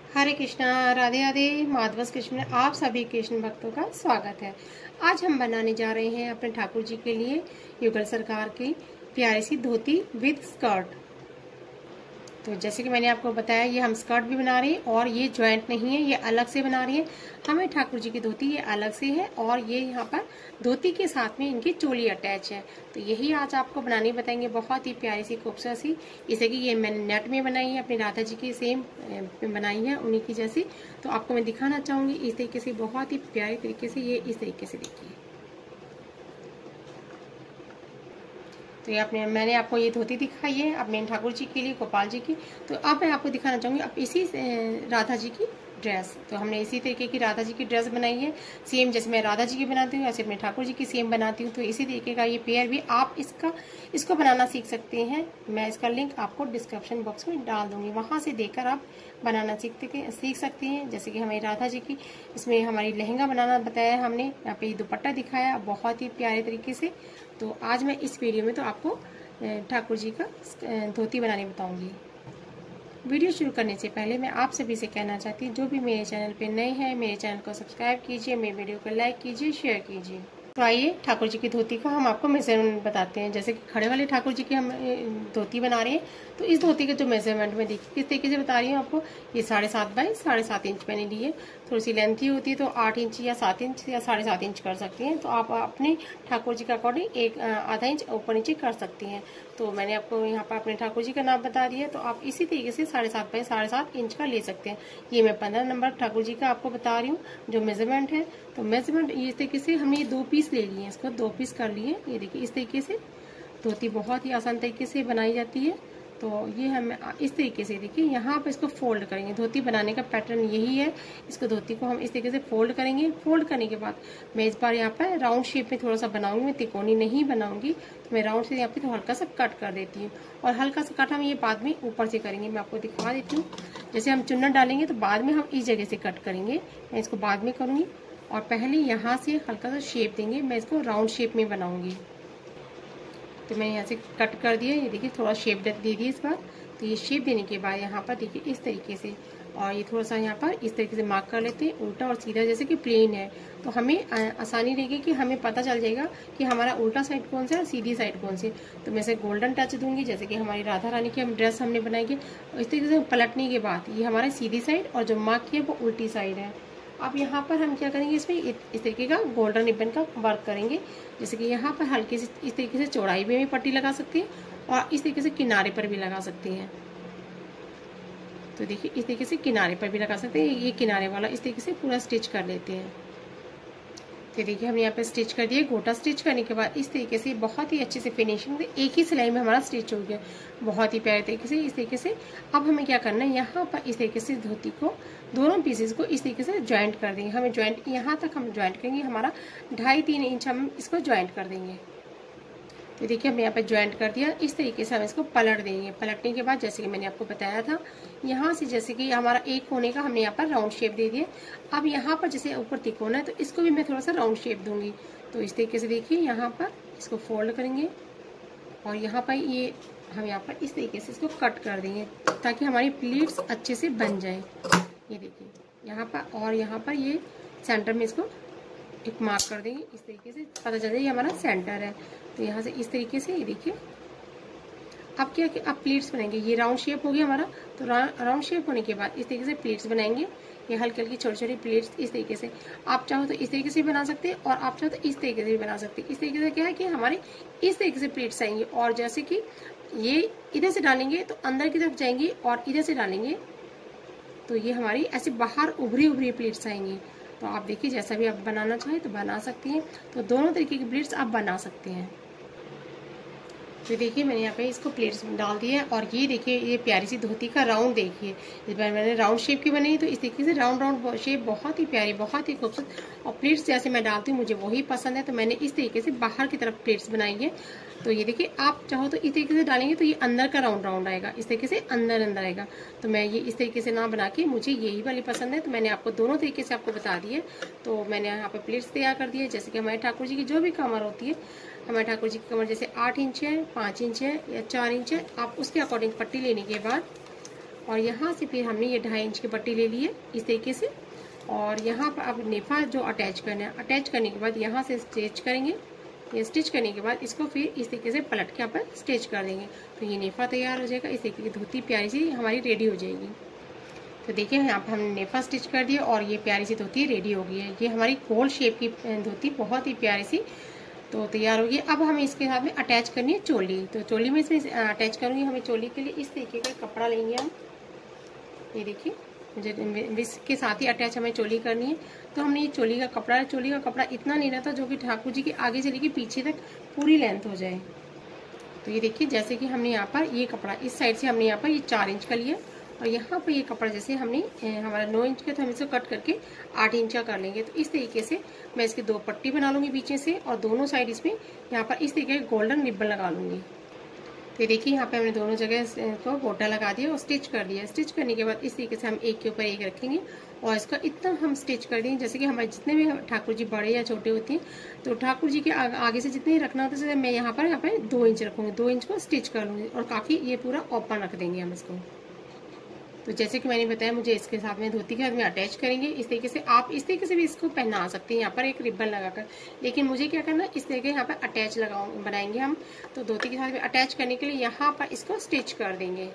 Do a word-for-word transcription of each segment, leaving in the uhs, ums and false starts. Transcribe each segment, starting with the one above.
हरे कृष्णा, राधे राधे। माधवस कृष्ण में आप सभी कृष्ण भक्तों का स्वागत है। आज हम बनाने जा रहे हैं अपने ठाकुर जी के लिए युगल सरकार की प्यारी सी धोती विद स्कर्ट। तो जैसे कि मैंने आपको बताया, ये हम स्कर्ट भी बना रहे हैं और ये ज्वाइंट नहीं है, ये अलग से बना रही है। हमें ठाकुर जी की धोती ये अलग से है और ये यहाँ पर धोती के साथ में इनकी चोली अटैच है। तो यही आज आपको बनानी बताएंगे, बहुत ही प्यारी सी खूबसूरत सी। जैसे कि ये मैंने नेट में बनाई है, अपनी राधा जी की सेम बनाई है उन्हीं की जैसी। तो आपको मैं दिखाना चाहूंगी इस तरीके से, बहुत ही प्यारी तरीके से। ये इस तरीके से देखिए। तो ये आपने मैंने आपको ये धोती दिखाई है अपने ठाकुर जी के लिए, गोपाल जी की। तो अब मैं आपको दिखाना चाहूंगी अब इसी राधा जी की ड्रेस। तो हमने इसी तरीके की राधा जी की ड्रेस बनाई है, सेम जैसे मैं राधा जी की बनाती हूँ ऐसे अपने ठाकुर जी की सेम बनाती हूँ। तो इसी तरीके का ये पेयर भी आप इसका इसको बनाना सीख सकते हैं। मैं इसका लिंक आपको डिस्क्रिप्शन बॉक्स में डाल दूंगी, वहां से देखकर आप बनाना सीखते सीख सकते हैं। जैसे कि हमें राधा जी की इसमें हमारी लहंगा बनाना बताया हमने, यहाँ पे दुपट्टा दिखाया बहुत ही प्यारे तरीके से। तो आज मैं इस वीडियो में तो आपको ठाकुर जी का धोती बनाने बताऊंगी। वीडियो शुरू करने से पहले मैं आप सभी से कहना चाहती हूँ, जो भी मेरे चैनल पे नए हैं मेरे चैनल को सब्सक्राइब कीजिए, मेरे वीडियो को लाइक कीजिए, शेयर कीजिए। तो आइए ठाकुर जी की धोती का हम आपको मेजरमेंट बताते हैं। जैसे कि खड़े वाले ठाकुर जी की हम धोती बना रहे हैं, तो इस धोती का जो मेजरमेंट में देखिए किस तरीके से बता रही हूँ आपको। ये साढ़े सात बाई साढ़े सात इंच मैंने ली है। थोड़ी सी लेंथी होती है तो आठ इंच या सात इंच या साढ़े सात इंच कर सकती हैं। तो आप अपने ठाकुर जी का अकॉर्डिंग एक आधा इंच ऊपर नीचे कर सकती हैं। तो मैंने आपको यहाँ पर अपने ठाकुर जी का नाम बता दिया, तो आप इसी तरीके से साढ़े सात बाई साढ़े सात इंच का ले सकते हैं। ये मैं पंद्रह नंबर ठाकुर जी का आपको बता रही हूँ जो मेजरमेंट है। तो मेजरमेंट इस तरीके से हमने दो पीस ले लिए, इसको दो पीस कर लिए। ये देखिए इस तरीके से धोती बहुत ही आसान तरीके से बनाई जाती है। तो ये हम इस तरीके से देखिए यहाँ पर इसको फोल्ड करेंगे। धोती बनाने का पैटर्न यही है। इसको धोती को हम इस तरीके से फोल्ड करेंगे। फोल्ड करने के बाद मैं इस बार यहाँ पर राउंड शेप में थोड़ा सा बनाऊंगी, मैं तिकोनी नहीं बनाऊंगी। तो मैं राउंड से यहाँ पे तो हल्का सा कट कर देती हूँ, और हल्का सा कट हम ये बाद में ऊपर से करेंगे। मैं आपको दिखा देती हूँ। जैसे हम चुन्नट डालेंगे तो बाद में हम इस जगह से कट करेंगे, मैं इसको बाद में करूंगी। और पहले यहाँ से हल्का सा शेप देंगे, मैं इसको राउंड शेप में बनाऊंगी। तो मैंने यहाँ से कट कर दिया, ये देखिए थोड़ा शेप दे दी इस बार। तो ये शेप देने के बाद यहाँ पर देखिए इस तरीके से, और ये थोड़ा सा यहाँ पर इस तरीके से मार्क कर लेते हैं, उल्टा और सीधा जैसे कि प्लेन है। तो हमें आसानी रहेगी कि हमें पता चल जाएगा कि हमारा उल्टा साइड कौन सा है और सीधी साइड कौन सी। तो मैं इसे गोल्डन टच दूंगी, जैसे कि हमारी राधा रानी की हम ड्रेस हमने बनाएंगे। इस तरीके से पलटने के बाद ये हमारी सीधी साइड और जो मार्क की है वो उल्टी साइड है। अब यहाँ पर हम क्या करेंगे, इसमें इस तरीके का गोल्डन रिबन का वर्क करेंगे। जैसे कि यहाँ पर हल्की से इस तरीके से चौड़ाई में भी पट्टी लगा सकती है और इस तरीके से किनारे पर भी लगा सकती हैं। तो देखिए इस तरीके से किनारे पर भी लगा सकते हैं। ये किनारे वाला इस तरीके से पूरा स्टिच कर लेते हैं। तो देखिए हम यहाँ पे स्टिच कर दिए। गोटा स्टिच करने के बाद इस तरीके से बहुत ही अच्छे से फिनिशिंग, एक ही सिलाई में हमारा स्टिच हो गया बहुत ही प्यारे तरीके से। इस तरीके से अब हमें क्या करना है, यहाँ पर इस तरीके से धोती को दोनों पीसेस को इस तरीके से ज्वाइंट कर देंगे। हमें ज्वाइंट यहाँ तक हम ज्वाइंट करेंगे, हमारा ढाई तीन इंच हम इसको ज्वाइंट कर देंगे। तो देखिए हमने यहाँ पे ज्वाइंट कर दिया। इस तरीके से हम इसको पलट देंगे। पलटने के बाद जैसे कि मैंने आपको बताया था, यहाँ से जैसे कि हमारा एक कोने का हमने यहाँ पर राउंड शेप दे दिया। अब यहाँ पर जैसे ऊपर तिकोना है तो इसको भी मैं थोड़ा सा राउंड शेप दूंगी। तो इस तरीके से देखिए यहाँ पर इसको फोल्ड करेंगे और यहाँ पर ये हम यहाँ पर इस तरीके से इसको कट कर देंगे ताकि हमारी प्लीट्स अच्छे से बन जाए। ये देखिए यहाँ पर, और यहाँ पर ये सेंटर में इसको एक मार्क कर देंगे। इस तरीके से पता चल जाए ये हमारा सेंटर है। तो यहाँ से इस तरीके से ये देखिए अब क्या कि अब प्लेट्स बनाएंगे। ये राउंड शेप हो गया हमारा। तो राउंड शेप होने के बाद इस तरीके से प्लेट्स बनाएंगे। ये हल्की हल्की छोटी छोटी प्लेट्स इस तरीके से, आप चाहो तो इस तरीके से बना सकते हैं और आप चाहो तो इस तरीके से भी बना सकते हैं। इस तरीके से क्या है कि हमारे इस तरीके से प्लेट्स आएंगे, और जैसे कि ये इधर से डालेंगे तो अंदर की तरफ जाएंगे और इधर से डालेंगे तो ये हमारी ऐसे बाहर उभरी उभरी प्लेट्स आएंगी। तो आप देखिए जैसा भी आप बनाना चाहें तो बना सकती हैं। तो दोनों तरीके की प्लेट्स आप बना सकते हैं। तो देखिए मैंने यहाँ पे इसको प्लेट्स डाल दिया है, और ये देखिए ये प्यारी सी धोती का राउंड देखिए। इस बार मैंने राउंड शेप की बनाई, तो इस तरीके से राउंड राउंड शेप बहुत ही प्यारी, बहुत ही खूबसूरत। और प्लेट्स जैसे मैं डालती हूँ मुझे वही पसंद है, तो मैंने इस तरीके से बाहर की तरफ प्लेट्स बनाई है। तो ये देखिए आप चाहो तो इस तरीके से डालेंगे तो ये अंदर का राउंड राउंड आएगा, इस तरीके से अंदर अंदर आएगा। तो मैं ये इस तरीके से ना बना के, मुझे यही वाली पसंद है, तो मैंने आपको दोनों तरीके से आपको बता दिए। तो मैंने यहाँ पे प्लेट्स तैयार कर दिए। जैसे कि हमारे ठाकुर जी की जो भी कमर होती है, हमारे ठाकुर जी की कमर जैसे आठ इंच है, पाँच इंच है या चार इंच है, आप उसके अकॉर्डिंग पट्टी लेने के बाद और यहाँ से फिर हमने ये ढाई इंच की पट्टी ले ली है इस तरीके से। और यहाँ पर अब नेफा जो अटैच करना है, अटैच करने के बाद यहाँ से स्टिच करेंगे। ये स्टिच करने के बाद इसको फिर इस तरीके से पलट के यहाँ पर स्टिच कर देंगे। तो ये नेफा तैयार हो जाएगा। इस तरीके की धोती प्यारी सी हमारी रेडी हो जाएगी। तो देखिए यहाँ पर हमने नेफा स्टिच कर दिया और ये प्यारी सी धोती रेडी हो गई है। ये हमारी गोल शेप की धोती बहुत ही प्यारी सी तो तैयार होगी। अब हमें इसके साथ में अटैच करनी है चोली। तो चोली में इसमें अटैच करूँगी। हमें चोली के लिए इस तरीके का कपड़ा लेंगे हम। ये देखिए इसके साथ ही अटैच हमें चोली करनी है। तो हमने ये चोली का कपड़ा, चोली का कपड़ा इतना नहीं रहता जो कि ठाकुर जी के आगे से लेके पीछे तक पूरी लेंथ हो जाए। तो ये देखिए जैसे कि हमने यहाँ पर ये कपड़ा इस साइड से हमने यहाँ पर ये चार इंच का लिया और यहाँ पर ये कपड़ा जैसे हमने हमारा नौ इंच का, तो हम इसको कट करके आठ इंच का कर लेंगे। तो इस तरीके से मैं इसकी दो पट्टी बना लूँगी पीछे से और दोनों साइड इसमें यहाँ पर इस तरीके का गोल्डन रिबन लगा लूँगी। तो देखिए यहाँ पे हमने दोनों जगह को गोटा लगा दिया और स्टिच कर दिया। स्टिच करने के बाद इस तरीके से हम एक के ऊपर एक रखेंगे और इसका इतना हम स्टिच कर देंगे जैसे कि हमारे जितने भी ठाकुर जी बड़े या छोटे होते हैं तो ठाकुर जी के आगे से जितने रखना होता है मैं यहाँ पर यहाँ पे दो इंच रखूँगी, दो इंच को स्टिच कर लूँगी और काफ़ी ये पूरा ओपन रख देंगे हम इसको। तो जैसे कि मैंने बताया मुझे इसके साथ में धोती के साथ में अटैच करेंगे। इस तरीके से आप इस तरीके से भी इसको पहना सकते हैं यहाँ पर एक रिबन लगाकर, लेकिन मुझे क्या करना है इस तरीके यहाँ पर अटैच लगाओ बनाएंगे हम। तो धोती के साथ में अटैच करने के लिए यहाँ पर इसको स्टिच कर देंगे।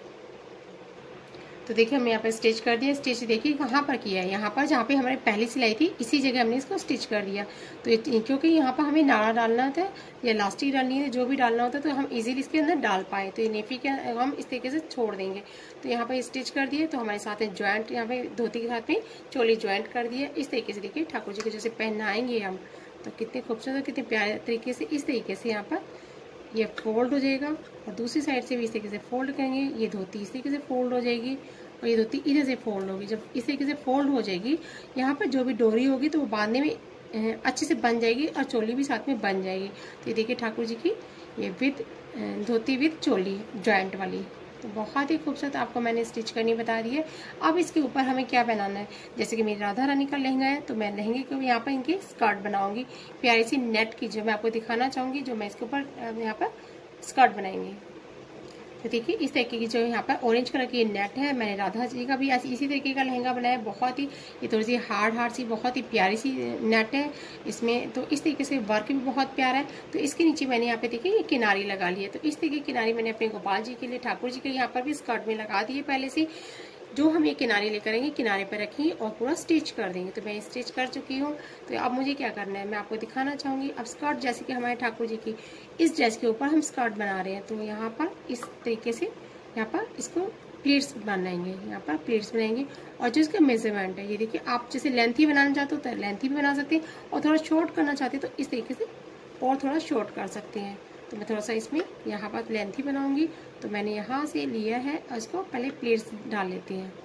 तो देखिए हमने यहाँ पर स्टिच कर दिया। स्टिच देखिए कहाँ पर किया है, यहाँ पर जहाँ पे हमारी पहली सिलाई थी इसी जगह हमने इसको स्टिच कर दिया। तो क्योंकि यहाँ पर हमें नाड़ा डालना था या लास्टिक डालनी है, जो भी डालना होता है तो हम इजीली इसके अंदर डाल पाए। तो ये नेफी के हम इस तरीके से छोड़ देंगे। तो यहाँ पर स्टिच कर दिए। तो हमारे साथ में ज्वाइंट यहाँ पे धोती के साथ में चोली ज्वाइंट कर दिया। इस तरीके से देखिए ठाकुर जी को जैसे पहनाएंगे हम तो कितने खूबसूरत कितने प्यारे तरीके से इस तरीके से यहाँ पर ये फोल्ड हो जाएगा और दूसरी साइड से भी इस तरीके से फोल्ड करेंगे। ये धोती इस तरीके से फोल्ड हो जाएगी और ये धोती इधर से फोल्ड होगी। जब इस तरीके से फोल्ड हो जाएगी यहाँ पर जो भी डोरी होगी तो वो बांधने में अच्छे से बन जाएगी और चोली भी साथ में बन जाएगी। तो ये देखिए ठाकुर जी की ये with dhoti with choli joint वाली तो बहुत ही खूबसूरत आपको मैंने स्टिच करनी बता दी है। अब इसके ऊपर हमें क्या बनाना है, जैसे कि मेरी राधा रानी का लहंगा है तो मैं लहंगे को यहाँ पर इनकी स्कर्ट बनाऊंगी प्यारी सी नेट की, जो मैं आपको दिखाना चाहूँगी, जो मैं इसके ऊपर यहाँ पर स्कर्ट बनाएंगी। तो देखिए इस तरीके की जो यहाँ पर ऑरेंज कलर की नेट है, मैंने राधा जी का भी इसी तरीके का लहंगा बनाया। बहुत ही ये थोड़ी सी हार्ड हार्ड सी बहुत ही प्यारी सी नेट है इसमें। तो इस तरीके से वर्क भी बहुत प्यारा है। तो इसके नीचे मैंने यहाँ पे देखिए ये किनारी लगा ली है। तो इस तरीके की किनारी मैंने अपने गोपाल जी के लिए ठाकुर जी के लिए यहाँ पर भी स्कर्ट में लगा दी है पहले से। जो हम ये किनारे लेकर आएंगे किनारे पर रखेंगे और पूरा स्टिच कर देंगे। तो मैं स्टिच कर चुकी हूँ। तो अब मुझे क्या करना है मैं आपको दिखाना चाहूँगी। अब स्कर्ट जैसे कि हमारे ठाकुर जी की इस ड्रेस के ऊपर हम स्कर्ट बना रहे हैं तो यहाँ पर इस तरीके से यहाँ पर इसको प्लेट्स बनाएंगे, यहाँ पर प्लेट्स बनाएंगे और जो इसका मेजरमेंट है ये देखिए आप जैसे लेंथी बनाना चाहते हो तो लेंथी भी बना सकते हैं और थोड़ा शॉर्ट करना चाहते हैं तो इस तरीके से और थोड़ा शॉर्ट कर सकते हैं। तो मैं थोड़ा सा इसमें यहाँ पर लेंथी बनाऊंगी। तो मैंने यहाँ से लिया है और इसको पहले प्लेट्स डाल लेते हैं।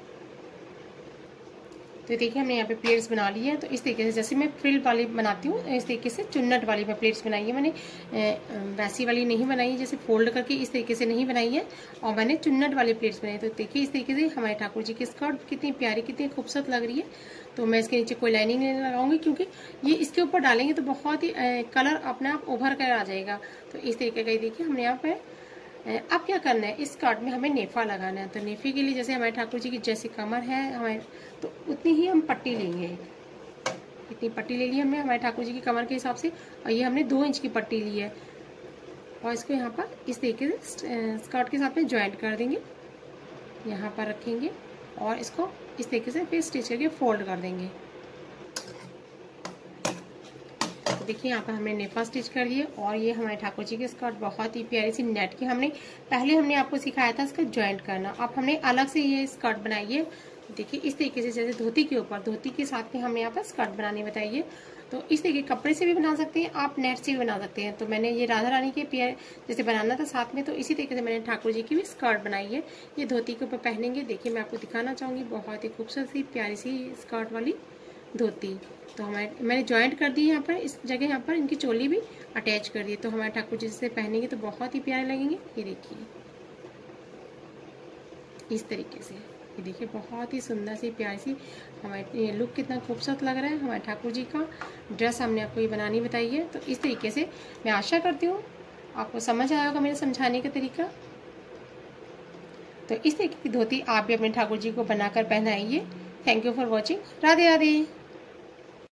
तो देखिए हमने यहाँ पे प्लेट्स बना ली है। तो इस तरीके से जैसे मैं फ्रिल वाली बनाती हूँ इस तरीके से चुन्नट वाली मैं प्लेट्स बनाई है। मैंने वैसी वाली नहीं बनाई है जैसे फोल्ड करके इस तरीके से नहीं बनाई है और मैंने चुन्नट वाली प्लेट्स बनाई। तो देखिए इस तरीके से हमारे ठाकुर जी की स्कर्ट कितनी प्यारी कितनी खूबसूरत लग रही है। तो मैं इसके नीचे कोई लाइनिंग नहीं लगाऊंगी क्योंकि ये इसके ऊपर डालेंगे तो बहुत ही कलर अपने आप उभर कर आ जाएगा। तो इस तरीके का देखिए हमने यहाँ पे अब क्या करना है इस स्कर्ट में हमें नेफा लगाना है। तो नेफे के लिए जैसे हमारे ठाकुर जी की जैसी कमर है हमारे तो उतनी ही हम पट्टी लेंगे। इतनी पट्टी ले ली हमने हमारे ठाकुर जी की कमर के हिसाब से और ये हमने दो इंच की पट्टी ली है और इसको यहाँ पर इस तरीके से स्कर्ट के साथ में ज्वाइंट कर देंगे, यहाँ पर रखेंगे और इसको इस तरीके से फिर स्टिच करके फोल्ड कर देंगे। देखिए यहाँ पर हमने नेफा स्टिच कर दिए और ये हमारे ठाकुर जी की स्कर्ट बहुत ही प्यारी सी नेट की हमने पहले हमने आपको सिखाया था इसका ज्वाइंट करना। अब हमने अलग से ये स्कर्ट बनाई है। देखिए इस तरीके से जैसे धोती के ऊपर धोती के साथ में हमें यहाँ पर स्कर्ट बनानी बताइए। तो इस तरीके कपड़े से भी बना सकते हैं आप, नेट से भी बना सकते हैं। तो मैंने ये राधा रानी के प्यार जैसे बनाना था साथ में तो इसी तरीके से मैंने ठाकुर जी की भी स्कर्ट बनाई है। ये धोती के ऊपर पहनेंगे। देखिए मैं आपको दिखाना चाहूँगी बहुत ही खूबसूरत सी प्यारी सी स्कर्ट वाली धोती। तो हमारे मैंने ज्वाइंट कर दी है यहाँ पर इस जगह, यहाँ पर इनकी चोली भी अटैच कर दी। तो हमारे ठाकुर जी से पहनेंगे तो बहुत ही प्यारे लगेंगे। ये देखिए इस तरीके से ये देखिए बहुत ही सुंदर सी प्यारी सी हमारे ये लुक कितना खूबसूरत लग रहा है। हमारे ठाकुर जी का ड्रेस हमने आपको ये बनानी बताई है। तो इस तरीके से मैं आशा करती हूँ आपको समझ आया होगा मेरे समझाने का तरीका। तो इस तरीके की धोती आप भी अपने ठाकुर जी को बनाकर पहनाइए। Thank you for watching. Radhe Radhe.